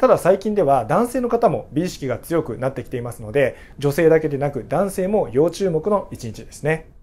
ただ最近では男性の方も美意識が強くなってきていますので、女性だけでなく男性も要注目の一日ですね。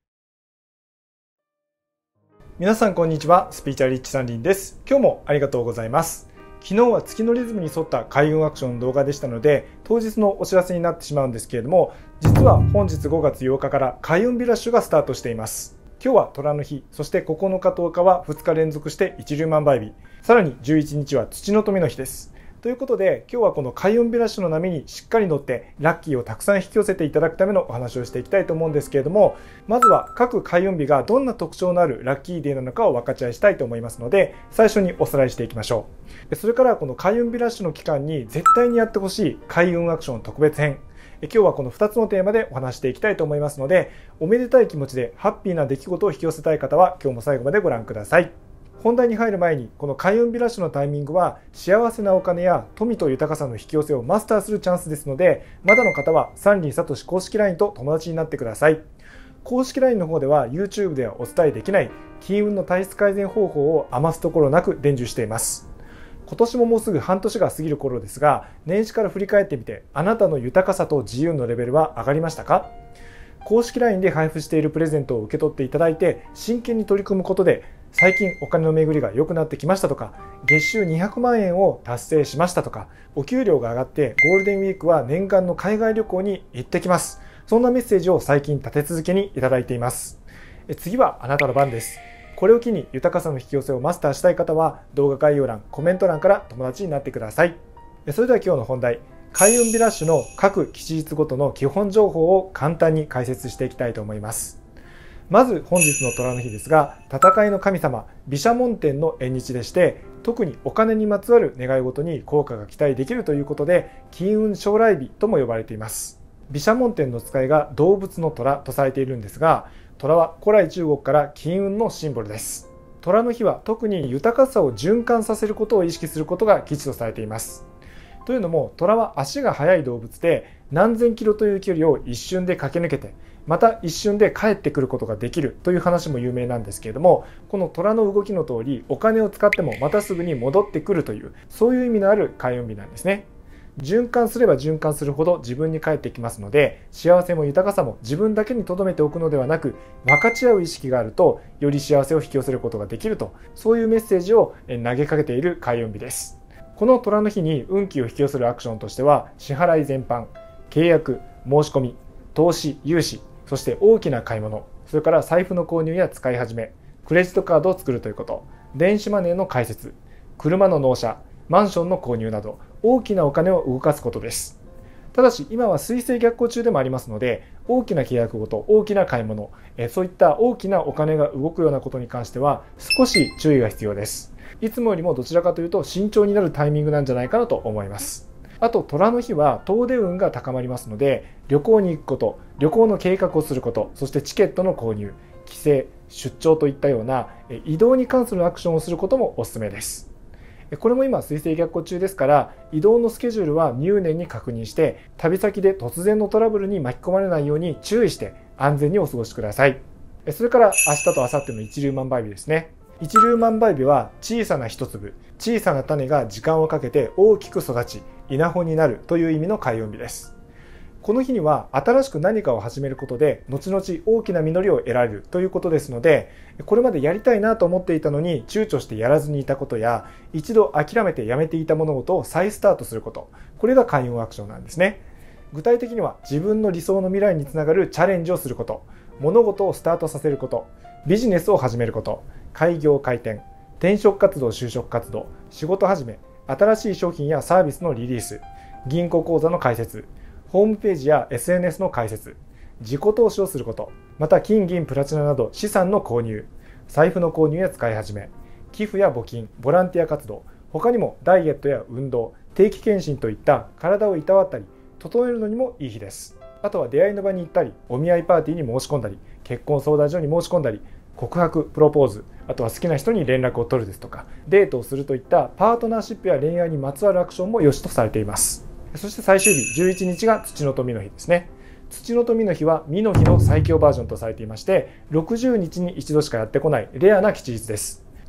皆さんこんにちは、スピーチャーリッチサンリンです。今日もありがとうございます。昨日は月のリズムに沿った開運アクションの動画でしたので、当日のお知らせになってしまうんですけれども、実は本日5月8日から開運日ラッシュがスタートしています。今日は虎の日、そして9日10日は2日連続して一粒万倍日、さらに11日は土の富の日です。ということで、今日はこの開運日ラッシュの波にしっかり乗ってラッキーをたくさん引き寄せていただくためのお話をしていきたいと思うんですけれども、まずは各開運日がどんな特徴のあるラッキーデーなのかを分かち合いしたいと思いますので、最初におさらいしていきましょう。それからこの開運日ラッシュの期間に絶対にやってほしい開運アクション特別編、今日はこの2つのテーマでお話していきたいと思いますので、おめでたい気持ちでハッピーな出来事を引き寄せたい方は今日も最後までご覧ください。本題に入る前に、この開運日ラッシュのタイミングは幸せなお金や富と豊かさの引き寄せをマスターするチャンスですので、まだの方はサンリンサトシ公式 LINE と友達になってください。公式 LINE の方では YouTube ではお伝えできない金運の体質改善方法を余すところなく伝授しています。今年ももうすぐ半年が過ぎる頃ですが、年始から振り返ってみて、あなたの豊かさと自由のレベルは上がりましたか？公式 LINE で配布しているプレゼントを受け取っていただいて、真剣に取り組むことで、最近お金の巡りが良くなってきましたとか、月収200万円を達成しましたとか、お給料が上がってゴールデンウィークは念願の海外旅行に行ってきます。そんなメッセージを最近立て続けにいただいています。次はあなたの番です。これを機に豊かさの引き寄せをマスターしたい方は、動画概要欄、コメント欄から友達になってください。それでは今日の本題、開運日ラッシュの各吉日ごとの基本情報を簡単に解説していきたいと思います。まず本日の虎の日ですが、戦いの神様毘沙門天の縁日でして、特にお金にまつわる願い事に効果が期待できるということで、金運将来日とも呼ばれています。毘沙門天の使いが動物の虎とされているんですが、虎は古来中国から金運のシンボルです。虎の日は特に豊かさを循環させることを意識することが吉とされています。というのも、虎は足が速い動物で、何千キロという距離を一瞬で駆け抜けて、また一瞬で帰ってくることができるという話も有名なんですけれども、この虎の動きの通り、お金を使ってもまたすぐに戻ってくるという、そういう意味のある開運日なんですね。循環すれば循環するほど自分に返ってきますので、幸せも豊かさも自分だけに留めておくのではなく、分かち合う意識があると、より幸せを引き寄せることができると、そういうメッセージを投げかけている開運日です。この虎の日に運気を引き寄せるアクションとしては、支払い全般、契約、申し込み、投資、融資、そして大きな買い物、それから財布の購入や使い始め、クレジットカードを作るということ、電子マネーの開設、車の納車、マンションの購入など、大きなお金を動かすことです。ただし今は水星逆行中でもありますので、大きな契約ごと、大きな買い物、そういった大きなお金が動くようなことに関しては少し注意が必要です。いつもよりもどちらかというと慎重になるタイミングなんじゃないかなと思います。あと虎の日は遠出運が高まりますので、旅行に行くこと、旅行の計画をすること、そしてチケットの購入、帰省、出張といったような移動に関するアクションをすることもおすすめです。これも今水星逆行中ですから、移動のスケジュールは入念に確認して、旅先で突然のトラブルに巻き込まれないように注意して安全にお過ごしください。それから明日と明後日の一粒万倍日ですね。一粒万倍日は小さな一粒、小さな種が時間をかけて大きく育ち、稲穂になるという意味の開運日です。この日には新しく何かを始めることで後々大きな実りを得られるということですので、これまでやりたいなと思っていたのに躊躇してやらずにいたことや、一度諦めてやめていた物事を再スタートすること、これが開運アクションなんですね。具体的には自分の理想の未来につながるチャレンジをすること、物事をスタートさせること、ビジネスを始めること、開業開店、転職活動就職活動、仕事始め、新しい商品やサービスのリリース、銀行口座の開設、ホームページや SNS の開設、自己投資をすること、また金銀プラチナなど資産の購入、財布の購入や使い始め、寄付や募金、ボランティア活動、他にもダイエットや運動、定期検診といった体をいたわったり整えるのにもいい日です。あとは出会いの場に行ったり、お見合いパーティーに申し込んだり、結婚相談所に申し込んだり、告白、プロポーズ、あとは好きな人に連絡を取るですとか、デートをするといったパートナーシップや恋愛にまつわるアクションも良しとされています。そして最終日11日が土の富の日ですね。土の富の日は実の日の最強バージョンとされていまして、60日に一度しかやってこないレアな吉日です。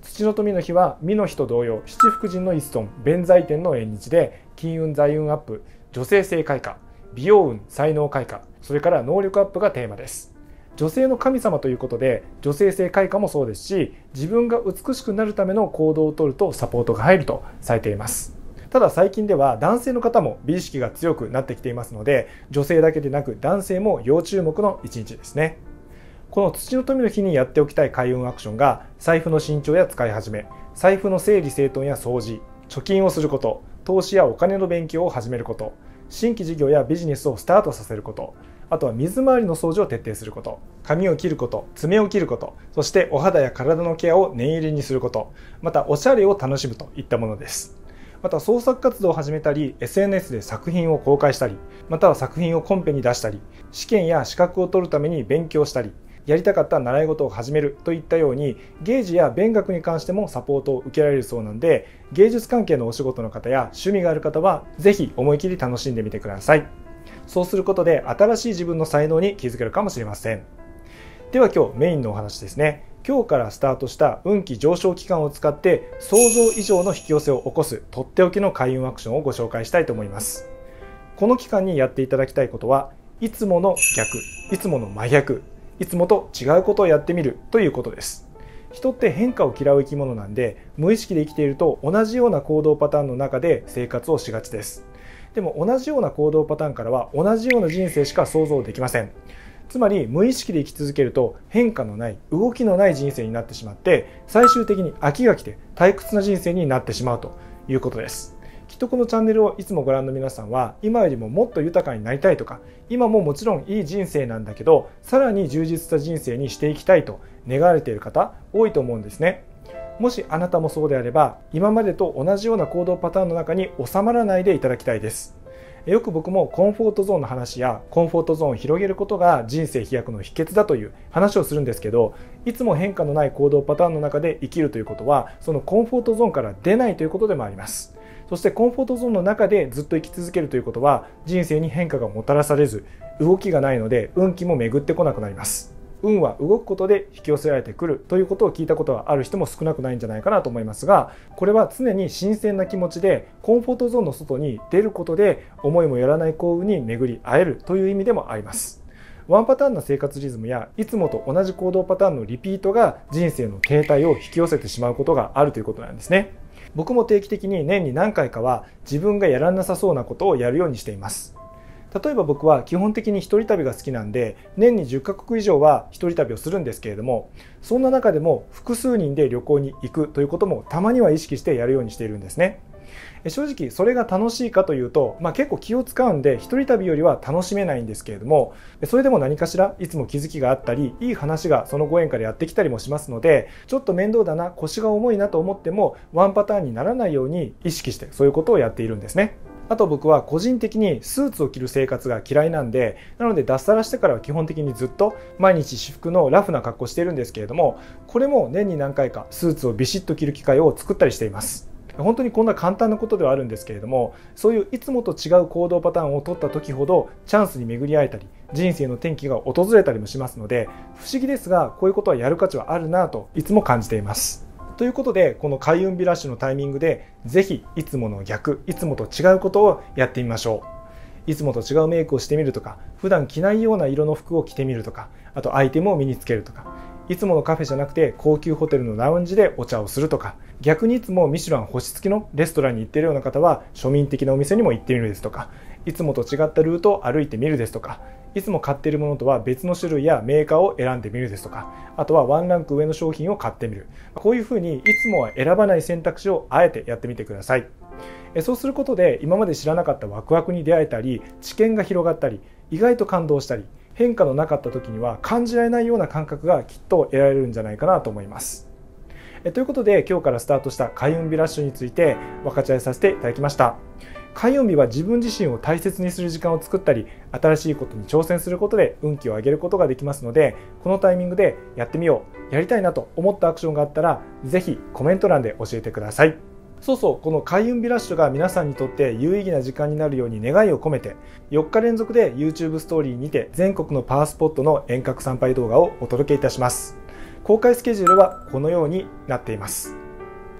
土の富の日は巳の日と同様、七福神の一尊弁財天の縁日で、金運財運アップ、女性性開花、美容運才能開花、それから能力アップがテーマです。女性の神様ということで、女性性開花もそうですし、自分が美しくなるための行動をとるとサポートが入るとされています。ただ最近では男性の方も美意識が強くなってきていますので、女性だけでなく男性も要注目の一日ですね。この土の富の日にやっておきたい開運アクションが、財布の新調や使い始め、財布の整理整頓や掃除、貯金をすること、投資やお金の勉強を始めること、新規事業やビジネスをスタートさせること、あとは水回りの掃除を徹底すること、髪を切ること、爪を切ること、そしてお肌や体のケアを念入りにすること、またおしゃれを楽しむといったものです。また創作活動を始めたり、 SNS で作品を公開したり、または作品をコンペに出したり、試験や資格を取るために勉強したり、やりたかった習い事を始めるといったように、芸事や勉学に関してもサポートを受けられるそうなんで、芸術関係のお仕事の方や趣味がある方はぜひ思い切り楽しんでみてください。そうすることで新しい自分の才能に気づけるかもしれません。では今日メインのお話ですね。今日からスタートした運気上昇期間を使って想像以上の引き寄せを起こすとっておきの開運アクションをご紹介したいと思います。この期間にやっていただきたいことは、いつもの逆、いつもの真逆、いつもと違うことをやってみるということです。人って変化を嫌う生き物なんで、無意識で生きていると同じような行動パターンの中で生活をしがちです。でも同じような行動パターンからは同じような人生しか想像できません。つまり無意識で生き続けると変化のない、動きのない人生になってしまって、最終的に飽きが来て退屈な人生になってしまうということです。きっとこのチャンネルをいつもご覧の皆さんは、今よりももっと豊かになりたいとか、今ももちろんいい人生なんだけどさらに充実した人生にしていきたいと願われている方多いと思うんですね。もしあなたもそうであれば、今までと同じような行動パターンの中に収まらないでいただきたいです。よく僕もコンフォートゾーンの話や、コンフォートゾーンを広げることが人生飛躍の秘訣だという話をするんですけど、いつも変化のない行動パターンの中で生きるということは、そのコンフォートゾーンから出ないということでもあります。そしてコンフォートゾーンの中でずっと生き続けるということは、人生に変化がもたらされず、動きがないので運気も巡ってこなくなります。運は動くことで引き寄せられてくるということを聞いたことがある人も少なくないんじゃないかなと思いますが、これは常に新鮮な気持ちでコンフォートゾーンの外に出ることで、思いもよらない幸運に巡り会えるという意味でもあります。ワンパターンな生活リズムや、いつもと同じ行動パターンのリピートが人生の停滞を引き寄せてしまうことがあるということなんですね。僕も定期的に年に何回かは自分がやらなさそうなことをやるようにしています。例えば僕は基本的に一人旅が好きなんで、年に10カ国以上は一人旅をするんですけれども、そんな中でも複数人で旅行に行くということもたまには意識してやるようにしているんですね。正直それが楽しいかというと、結構気を使うんで一人旅よりは楽しめないんですけれども、それでも何かしらいつも気づきがあったり、いい話がそのご縁からやってきたりもしますので、ちょっと面倒だな、腰が重いなと思ってもワンパターンにならないように意識してそういうことをやっているんですね。あと僕は個人的にスーツを着る生活が嫌いなんで、なので脱サラしてからは基本的にずっと毎日私服のラフな格好しているんですけれども、これも年に何回かスーツをビシッと着る機会を作ったりしています。本当にこんな簡単なことではあるんですけれども、そういういつもと違う行動パターンを取った時ほどチャンスに巡り会えたり、人生の転機が訪れたりもしますので、不思議ですがこういうことはやる価値はあるなといつも感じています。ということで、この開運日ラッシュのタイミングでぜひいつもの逆、いつもと違うことをやってみましょう。いつもと違うメイクをしてみるとか、普段着ないような色の服を着てみるとか、あとアイテムを身につけるとか、いつものカフェじゃなくて高級ホテルのラウンジでお茶をするとか、逆にいつもミシュラン星付きのレストランに行っているような方は庶民的なお店にも行ってみるですとか、いつもと違ったルートを歩いてみるですとか、いつも買っているものとは別の種類やメーカーを選んでみるですとか、あとはワンランク上の商品を買ってみる、こういうふうにいつもは選ばない選択肢をあえてやってみてください。そうすることで今まで知らなかったワクワクに出会えたり、知見が広がったり、意外と感動したり、変化のなかった時には感じられないような感覚がきっと得られるんじゃないかなと思います。ということで今日からスタートした開運日ラッシュについて分かち合いさせていただきました。開運日は自分自身を大切にする時間を作ったり、新しいことに挑戦することで運気を上げることができますので、このタイミングでやってみよう、やりたいなと思ったアクションがあったらぜひコメント欄で教えてください。そうそう、この開運日ラッシュが皆さんにとって有意義な時間になるように願いを込めて、4日連続で YouTube ストーリーにて全国のパワースポットの遠隔参拝動画をお届けいたします。公開スケジュールはこのようになっています。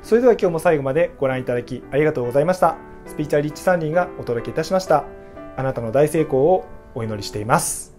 それでは今日も最後までご覧いただきありがとうございました。スピーチャーリッチサンリンがお届けいたしました。あなたの大成功をお祈りしています。